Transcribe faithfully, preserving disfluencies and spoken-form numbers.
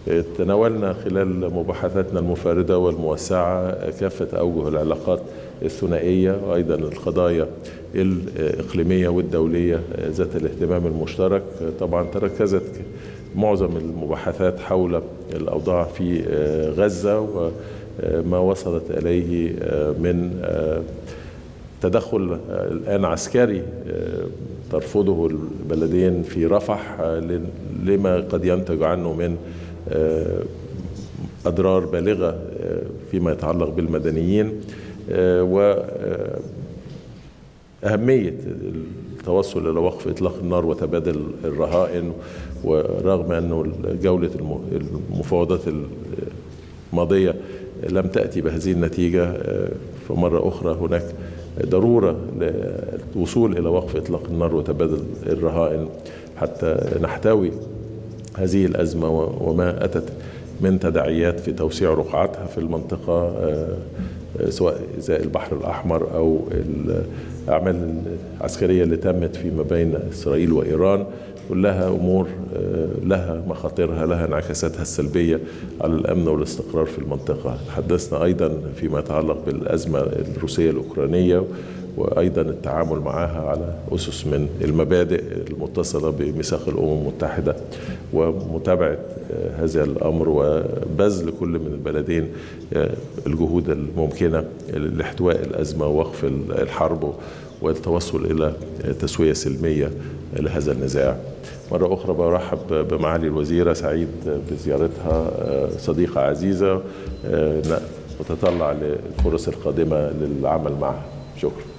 تناولنا خلال مباحثاتنا المفردة والموسعة كافة أوجه العلاقات الثنائية وأيضا القضايا الإقليمية والدولية ذات الاهتمام المشترك. طبعا تركزت معظم المباحثات حول الأوضاع في غزة وما وصلت إليه من تدخل الآن عسكري ترفضه البلدين في رفح لما قد ينتج عنه من أضرار بالغة فيما يتعلق بالمدنيين، وأهمية التوصل إلى وقف إطلاق النار وتبادل الرهائن. ورغم أن جولة المفاوضات الماضية لم تأتي بهذه النتيجة، فمرة أخرى هناك ضرورة للوصول إلى وقف إطلاق النار وتبادل الرهائن حتى نحتوي هذه الأزمة وما أتت من تداعيات في توسيع رقعتها في المنطقة، سواء زي البحر الأحمر أو الأعمال العسكرية اللي تمت فيما بين إسرائيل وإيران. كلها أمور لها مخاطرها، لها انعكاساتها السلبية على الأمن والاستقرار في المنطقة. تحدثنا أيضا فيما يتعلق بالأزمة الروسية الأوكرانية وأيضا التعامل معها على أسس من المبادئ المتصلة بميثاق الأمم المتحدة، ومتابعة هذا الأمر وبذل كل من البلدين الجهود الممكنة لاحتواء الأزمة ووقف الحرب والتوصل إلى تسوية سلمية لهذا النزاع. مرة أخرى برحب بمعالي الوزيرة، سعيد بزيارتها، صديقة عزيزة، وتطلع للفرص القادمة للعمل معها. شكرا.